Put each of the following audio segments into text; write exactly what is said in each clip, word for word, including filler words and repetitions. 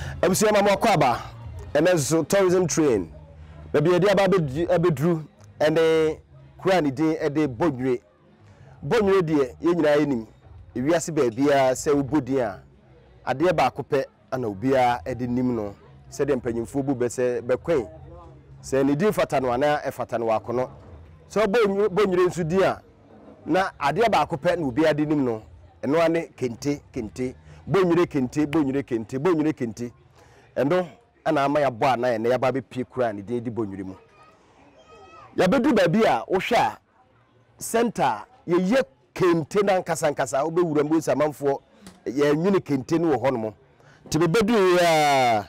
Abusia mama kwaba enezo tourism train. Baby edi aba abedru ene kura ni din ede Bonwire. Bonwire de ye nyina yenim. Ewiase ba bia se ubodin a ade ba akopɛ ana obia ede nim no. Se de mpanyimfo bu be se bekwen. Se ni din fata no ana e fata no wakono. So Bonwire nsu din a na ade ba akopɛ na obia de nim no. Eno ane Kente Kente. Bonwire Kente Bonwire Kente Bonwire Kente. Endo ana ama ya bo ana ya na ya ba be pie kura ni din di Bonwire mu. Ya bedu ba bia wo hwa center ye ye Kente na nkasa nkasa wo be wura mbo samanfo ya nwini Kente no wo hono ti be bedu ya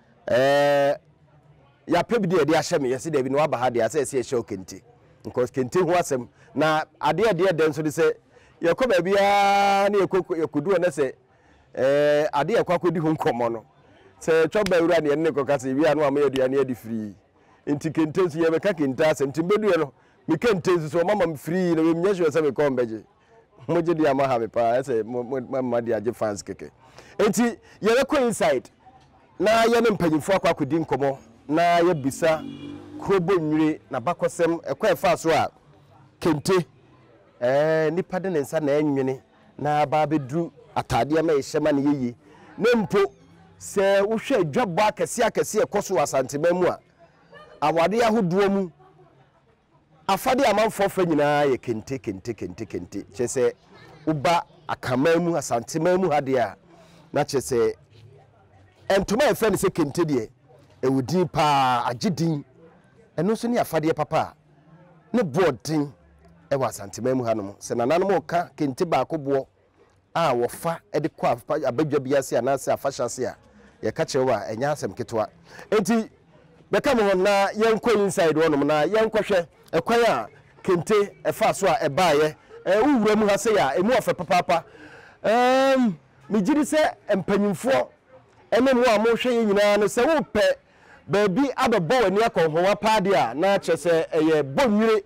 eh ya pebi de de ahye me yesi de bi no aba ha de ase ese ehye Kente because Kente ho asem na ade ade de nso de se ye ko ba bia na ye kodu na se eh ade ye kwakodi ho nkomo no se twoba wura ne ne kokase wi anu ama aduane adi free enti Kente nso ye beka Kente asem timbedu ye no me Kente nso so mama me free na me nyehwe se me ko mbeje moje di ama ha me pa se mama di age fans keke enti ye be ko inside na ye ne mpanyimfo akwakodi nkomo na ye bisa kro Bonwire na bakosem ekwa efa so a Kente eh nipa de nsa na enwene na ba bedru atade ama ehema ne yeyi nempo se wo hwe adwabo akese akese ekoso asantema mu a awade ahodo mu afade amanfo fa nyina ye Kente Kente Kente Kente chese uba akama mu asantema mu hade a na chese entoma efa ne se Kente de ewudi pa agidin eno so ne afade papa ne boarding e wa santema mu hanom se nananom ka Kente ba akobo a wofa e de kwa abadwa biase anase afashase a ye ka chewa enya asem ketwa enti beka mo na yenko inside wonom na yenkohwe ekwan a Kente efa so a ebaaye e wuwura mu ha se ya emu ofe papa em migiri se empanyimfo ene mu a mo hwe nyina no se wo pe baabi abebo wani akonhowa paade a na chese eye Bonwire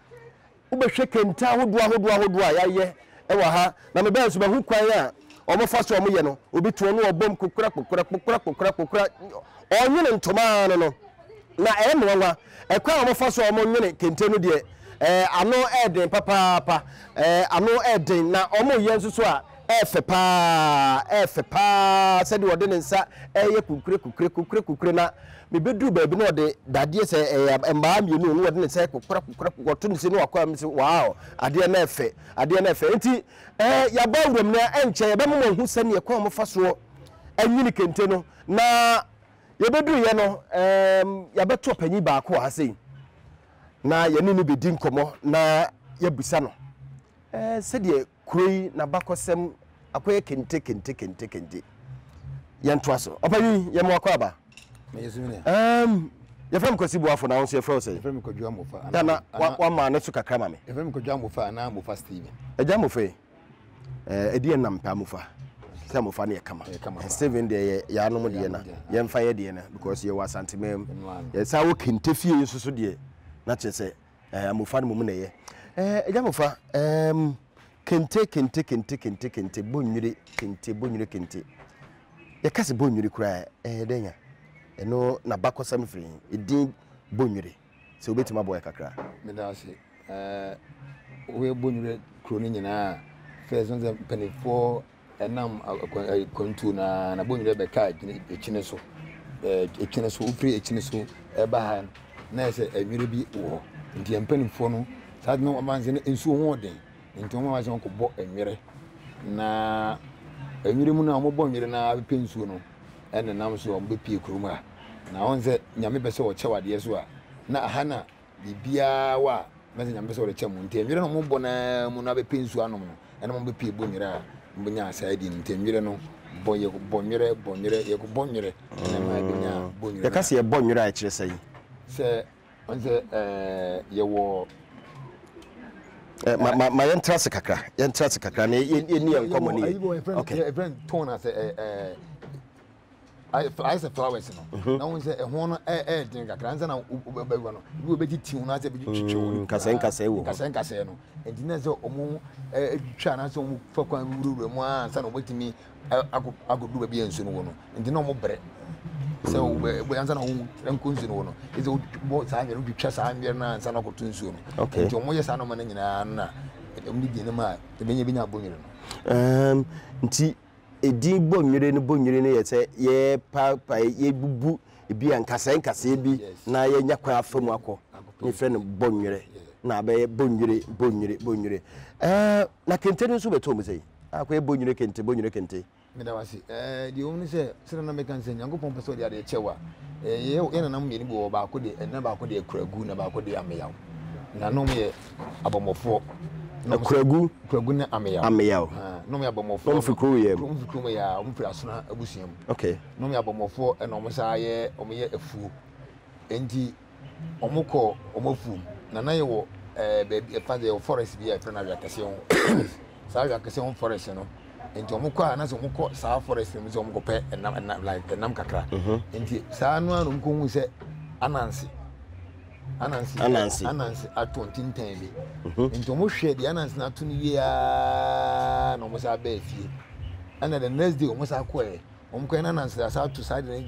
ubehwe Kente ahodo ahodo ahodo a yaye ewa ha na me ben so be hu kwan a omo fa so omo ye no obi to no obom kokura kokura kokura kokura kokura onwene ntoma no no na e me wanwa e kwa omo fa so omo nwene Kente no de eh ano eden papa papa eh ano eden na omo ye nso so a efe pa efe pa se de wode nsa eye kokure kokure kokure kokure na me bedu baabi no de dade se eh mba mienu no wode nsa kokura kokura woto nse no akwa me se wow ade na efe ade na efe enti eh ya ba wrom na enche ya be mo hu se ne kwa mo fa so anyini Kente no na ye bedu ye no em ya beto panyi ba ko ha sei na ye ni ni bedi nkomo na ya busa no eh se de kuroi na bakosem akoye Kente Kente Kente Kente yanto aso opani ye mo akwaba me yesumine um ye fam kosi buafo na wonso ye fro say ye fam kodwa mofa ana wa ma na suka kama me ye fam kodwa mofa na mofa Steven eja mofa eh edi na mpa mofa se mofa na ye kama Steven de ya no mo de na ye mfa ye de na because ye wa santimem ye sa wo Kente fie yususu de na chese eh mofa no mo na ye eh eja mofa um Kente Kente Kente Kente Kente Bonwire Kente Bonwire Kente ya kase Bonwire kura eh denya eno na bakosam free edin Bonwire se obetima boy kakra me da se eh we Bonwire kro ni nyina first on the penny for enam kontu na na Bonwire be ka echine so eh echine so free echine so e ba ha na se enwire bi wo ndi penny for no sad no amanze ensu ho den nti mo ma se ko bo enwire na enwire mu na mo bo enwire na be nsuo no ene nam so mo be pie kurum a na wonse nyame be se wo chewade so a na aha na bibia wa me se nyame be se wo chemu nti enwire no mo bo na mu na be nsuo anom no ene mo be pie bo enwire a mo nya aside nti enwire no bo ye ko bo enwire bo enwire ye ko bo enwire ene ma be nya bo enwire ya kase ye bo enwire a kire sei se wonse eh ye wo eh ma ma ma yentrase kakra yentrase kakra na ye ni enkomo ni okay event tone as eh eh I I say flowers no na wonse ehon no eh eh din kakra nza na ubegwa no bi obedi tiun na se bi twitwo kase nkase wo kase nkase no enti na se omo eh twa na se omo fakwan wururu mu a nsa na obetimi agodu ba bi ensu no wo no enti na omo bre so we answer no enkunzu no no is bo sa nyeru bitwa sa nyer na answer no kotunsu no nti omo ye sa no ma nyina na omni di ne ma te benye binya bonwire no um nti edi bonwire ne bonwire ne yete ye pa pa ye bubu ebi ankasa nkasa bi na ye nya kwa afamu akọ ni fre ne bonwire na be bonwire bonwire bonwire eh na Kente nso beto mu sei akwa bonwire Kente bonwire Kente me da wasi eh di omni se se na me kan se nyankopon peso de ade chewa eh ye ye na nam yeni bo ba ko de na ba ko de kuragu na ba ko de ameyaw na no me abomofo na kuragu kuragu na ameyaw ameyaw ah no me abomofo no fikru ye no fikru ya um pri asona abusiam okay no me abomofo e no mo sa ye o me ye afu enti omukọ omofu na na ye wo eh be fa de forest bi e fra na yakase ho sa yakase ho forest no enti omukọ ana so omukọ sa forest mi so omukọ pe enam enam like enam kakra enti sa anu anu mko hu se anansi anansi anansi anansi atontin tan bi enti omo hwe de anansi na to ni ya na omo sa ba fie ana the next day omo sa ko e omukọ na anansi sa to side na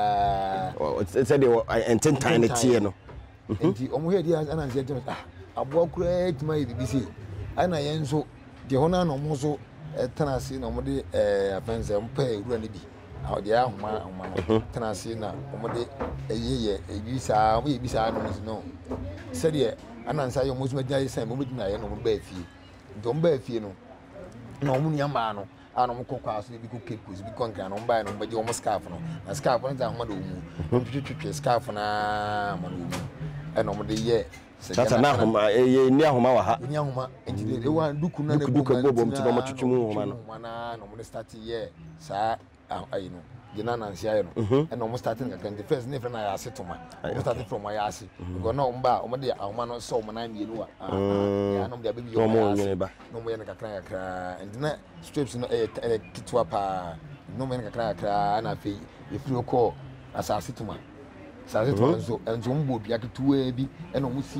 bia it said they enten tiny tie no enti omo hwe de anansi de ah abo akura etima yi bi se ana yenso de hona na omo so tenasi na omode eh afanse mpa ewura ne bi awde ahoma ahoma tenasi na omode eyeye ebisa mo ebisa no no sede anansa yo mo zuma gya san mo bi na ye no mo ba afie ndo mo ba afie no na omo nya ma no ana mo kokwa so bi ko kekus bi konka no mo ba no mo ba je omo scarf no na scarf no za ahoma do mu twitwitwe scarf na mo no mu e no mo de ye tata na ahoma ye ni ahoma wa ha ni ahoma enti de wa duku na ne duku gbogbo mti no mo twitwu mu ahoma no mana no mo start ye sa ayi no gina na nsia ye no e no mo start nka kan the first ne na ya asetoma mo start from ya ase go na omba o mo de ahoma no so mo na mienu a ya no mo de baby yo mo nyene ba no mo ye na kakra kakra enti na strips no e kitwa pa no mo ye na kakra kakra na fe e free ko asa asetoma sa se to so enzo mbo bia ketuwa bi e no mo si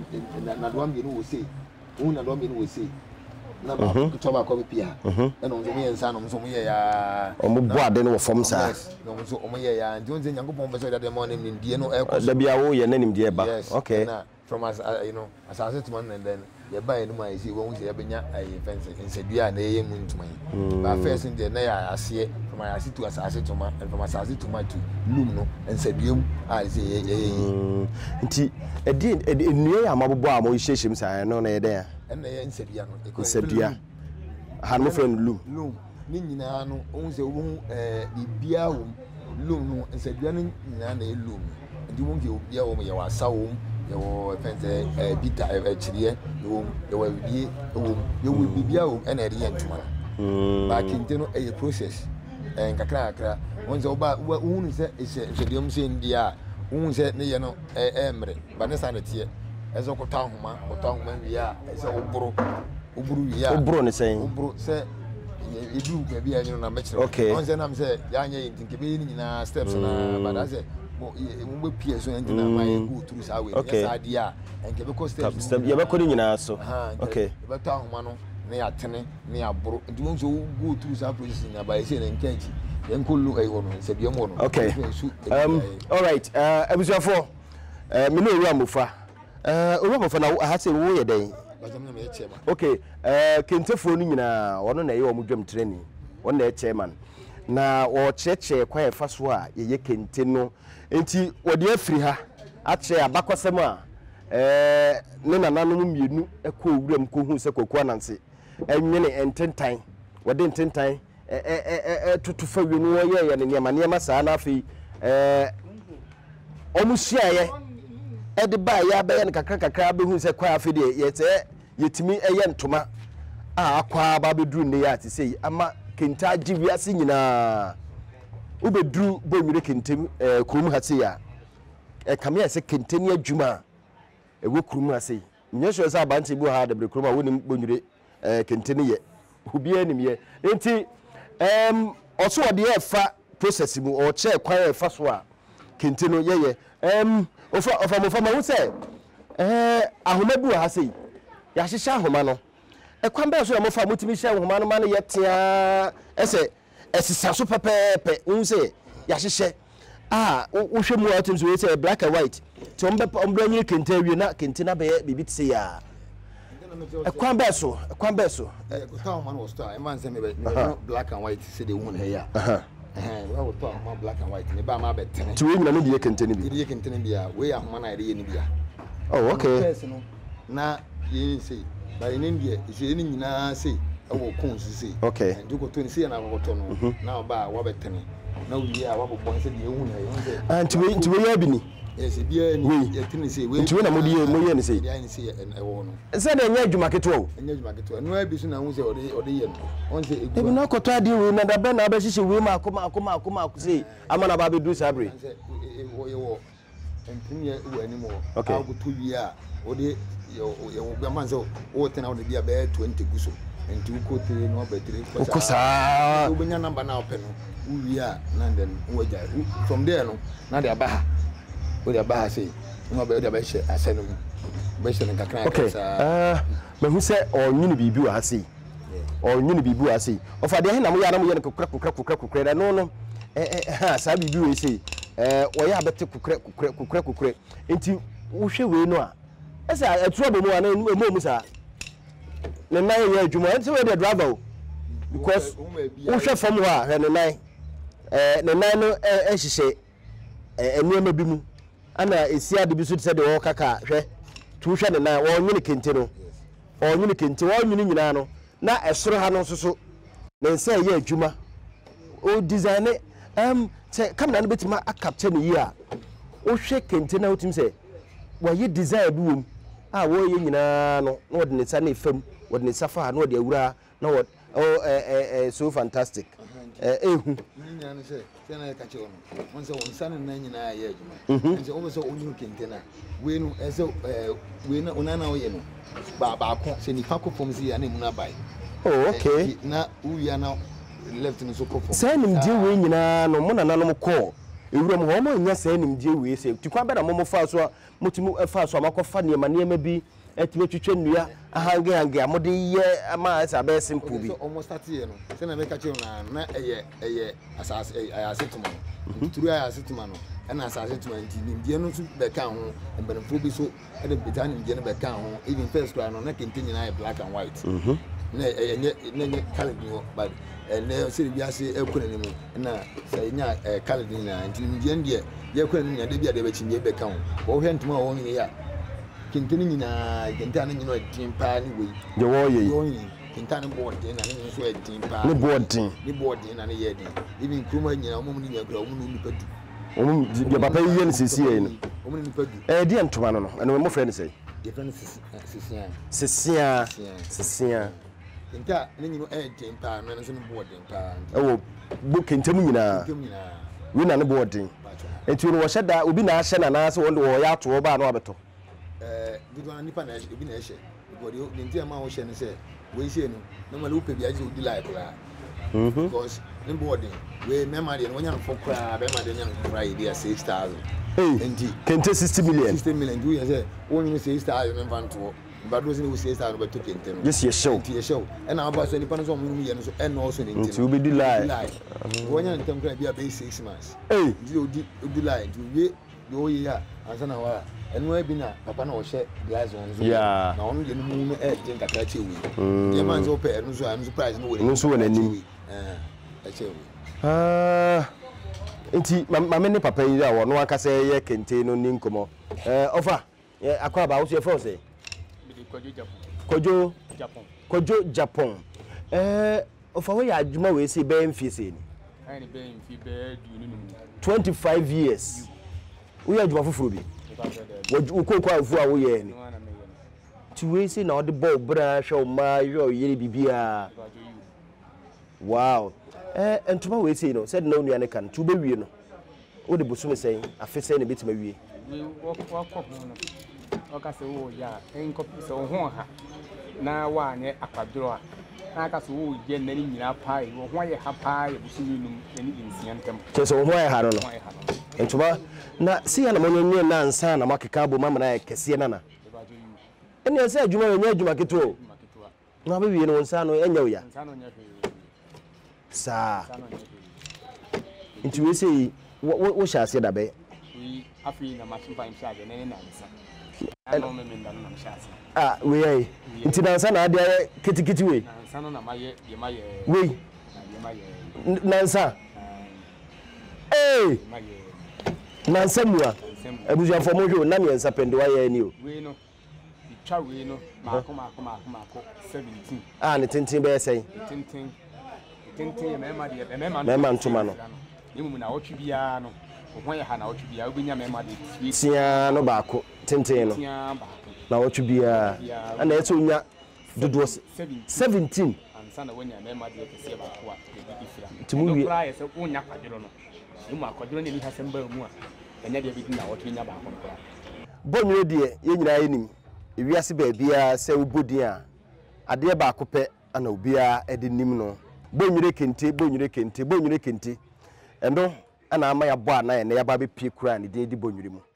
na do am ye no wo sei wo na do am ye no wo sei na ba to ba ko bi pia e no mo ye nsa no mo so mo ye ya o mo bo ade no wo fom sa no mo so o mo ye ya nti onze nyankopon be so da dem on nim die no e ko da bia wo ye na nim die ba okay na from as uh, you know as I said to man and then ye buy no my see won say ye benya ai fence insedua na ye mu ntuma ba first in the na ya ase from my ase to as ase to man and from as ase to man to loom no inseduam a say ye ye nti e di enue ya mabobo a mo hyehyem sa no na ye den a na ye insedua no insedua ha no friend loom loom ni nyina no won say wo eh bibia wo loom no insedua no nyina na ye loom ndi won ge obia wo ye wasa wo yo fence eh bita eh chiriye yo yo bibie wo yo bibia wo na eri entuma ba Kente no eh process eh kakra kakra won say oba won say ehwedem say ndia won say ne ye no eh emre ba ne sa na tie ezo ko ta homa ko ta homa wi a say oburo oburo wi a oburo ne say oburo say edu ba bia nyu na mechire won say na me say ya anya yintinke be ni nyina steps na ba da say mo be pie so entina my go through sa way yes adia enke be cost steps ye be ko ni nyina so okay ye be ta homa no na ya tene na ya boro nti won so go through sa process na ba say na nkanchi yen ko lu ai wono se bia mo no okay um all right uh abusuafo uh me no owura mofa uh owura mofa na ha say wo ye den okay uh Kentefo ni nyina wono na ye wo dwam training wono na ye chairman na wo cheche kwa efa so a ye Kente no enti wode afiri ha ache abakosem a eh ne nananom mienu ekọ owuram ko hu se kokọ ananse enwene ententan wode ententan eh eh eh tutufa wienu ye ye ne niam niam saa na afi eh omuhyiaye ede ba ya be ye ne kakra kakra be hu se kwa afi de ye te yetimi eye ntoma a akwa ba beduru ne ya ati sei ama Kente agi wiase nyina ubedru bonwire Kente eh kurum hase ya e kamia se Kente ni adwuma e wo kurum hase nyesho se abante bu ha da kurum a woni bonwire eh Kente ni ye obi anim ye enti em oso ode e fa process mu o che kwan e fa so a Kente no ye ye em ofa ofa mo fa ma wo se eh ahoma bu hase ya hyehya ahoma no e kwan be so mo fa mutimi hye ahoma no ma no ye tia ese esisa so pepepe un se ya hyehye ah wo hwe mu items we say black and white to ombe ombe nyi kente wie na kente na be bibi tse ya ekwan be so ekwan be so ko taw man was taw e man say me black and white say the woman here aha eh we will talk about black and white me ba ma be tene to we nyina no die kente ni bi die kente ni bia we ahoma na ide ye ni bia oh okay na ye say ba in India ise ni nyina say e wo kon say okay and ko to ni say na ko to no na ba wa be tene na we ya wa bo bon say the woman here and we to we ya bi ni yes bia ni ye tene say we to we na mo die mo ye ni say ya ni say e wo no say na nya adwuma keto o nya adwuma keto no abi so na hu say ode ode ye no on say ebi na ko to ade we na da be na ba hihye we ma akoma akoma akoma say amana ba be do sabre wo ye wo entinye wo ani mo okay ago to wi a ode yo yo be man say wo tena ode bia be twenty guso enti ko tire no be tire ko sa wo benya number na ope no wi a na den wo ja from there no na de aba wo de aba say no be de aba hye asenu be hye ne kakra okay ah me hu say onyini bibi wa hase onyini bibi wa hase ofa de he na mo ya na mo ye ne kokra kokra kokra kokra no no eh eh sa bibi we say eh wo ya bete kokra kokra kokra kokra enti wo hwe we no a esa atu abo mu ana emo mu sa ne nan ye adwuma enti we de driver because wo hwe fam ho a ne nan eh ne nan no eh hihye eh enuema bi mu ana esi ade bi so tse de wo kaka hwe tu hwe ne nan wo nyine kente no wo nyine kente wo nyine nyina no na esoro ha no soso ne nsa ye adwuma o design em te kamera no betima a capture ne yi a wo hwe kente na wotim se wo ye design bi wom a wo ye nyina no na wo de ne sa na efam wo de ne sa fa na wo de awura na wo oh eh eh so fantastic eh ehu nyina no se se na ka che ono won se won sa na nyina ye adwuma nse wo se onyu kente na we no e se we na ona na wo ye no ba ba ko se ni fa ko fom si ya na mu na bai oh okay na uya na left no so ko fom se nim die we nyina no mo na nanom ko ewura mo ho mo nya se nim die we se tikwa be na mo mo fa so motimu fa so amakofa ne ma ne ma bi etime twetwe nnua ahange hange amode ye ama sa be simple bi so almost start here no se na me ka che na na eye eye asase ayase tuma no turu ayase tuma no na asase tuma nti nimdie no so be kan ho embenfo bi so e de beta nimdie no be kan ho even first cry no na kente nyina black and white mhm na enye enye color ni but na se bi ase ekuna ni mu na se nya color ni na nti nimdie ndie ye kuna ni nya de bia de be chinye be kan ho wo hwe ntuma wo nyi ya kente ni nyina kente ani nyina din pa ni we je wo ye wo yi kente ani board din na ni so din pa ni board din ni board din na ni ye din even kuma nyina omo ni nya kura omo ni nipa du omo je papa yi ni sisi ye no omo ni nipa du eh di antuma no no eno mo friend say ye friend sisi sisi sisia sisia kente ni nyina eh din pa na so ni board din pa eh wo bo kente mu nyina kente mu nyina we na ni board din enti no wo hyeda obi na ahye na na se wo de wo ya to ba na abeto eh dudwa nipa na ebi na ehye because the ntia ma wo hye ne se we hye no na ma le wo pe bi aje odi life la mhm because ni boarding we mema de no nya no for kra be ma de nya no kra e six thousand eh enti kente sixty million sixty million do you say wo nyi six thousand me vanto ba do se ni wo six thousand be to kente no yes yes show enti ye show e na aba so nipa no so mo mu ye no so e no so ni enti enti we be di life wo nya ntem kra bi a six months eh di odi odi life do we do ye ya ansa na wa enu abi na papa na wo hye glass on so na onu de no mu e din kakra chewi ye man so pe enu so anu price no wo enu so wona nim eh e chewi ah enti mama ne papa yi a wo no aka say ye kente no ni nkomo eh ofa akwa ba wo so ye for say kojo Japan kojo Japan kojo Japan eh ofa wo ya adwuma we say be mfie say ni ai ni be mfie be du ni twenty-five years wo ya adwuma foforo bi wo ko ko afu a wo ye ni ti we say na ode ball bra hwe ma yo yere bibia wow eh entuma we say no said no nua ne kan tu be wie no wo de bosume say afese ne betima wie we wo ko ko no o ka se wo ya en ko se wo ho ha na wa ne akwadro a na ka se wo je na ni nyina pai wo ho ye ha pai busumi num ni insian tem che se wo ho ye ha no entuma na si ya na monyenye na ansa na makeka bo mama na kese na na ene se adwuma we nya adwuma keto na be wie no nsa no enya wo ya nsa no nya fe sa nti we say wo sha ase da be we afi na machine fine sha de ne na nsa ano me me nda na sha ase ah we ai nti na nsa na ade kitikiti we na nsa no na maye de maye we de maye na nsa eh maye na nsa mua abuja fo mo hwe na me nsa pende wa ye ni o we no twa we no maako maako maako maako seventeen ah ne tintin be sen tintin tintin me ma de me ma me ma ntoma no emu na otwi bia no ohon ya ha na otwi bia obenya me ma de tia no baako tintin no tia baako na otwi bia ana eto nya dodo seventeen ansa na wonya me ma de kese baako a de fira timu wi kra ye se wonya kwadiro no emu akwadiro ne ni ha se mba mu a enya de bi na otwi nya baako kra bonwere de ye nyina yenim ewiase ba bia se ubodin a ade baako pe ana obia ede nim no bonwere kente bonwere kente bonwere kente endo ana ama ya bo ana ye na ya ba be pie kura ne de di bonwere mu